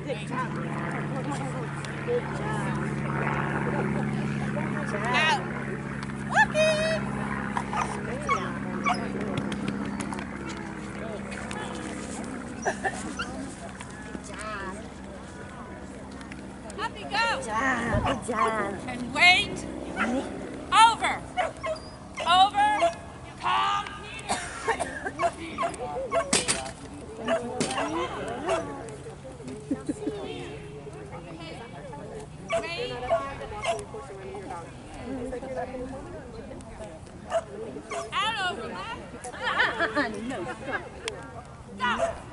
Good job. Good job. Out. Okay. Up you go. Good job. And wait. Over. Over. Calm. Wait. Out over left. No, stop. Stop.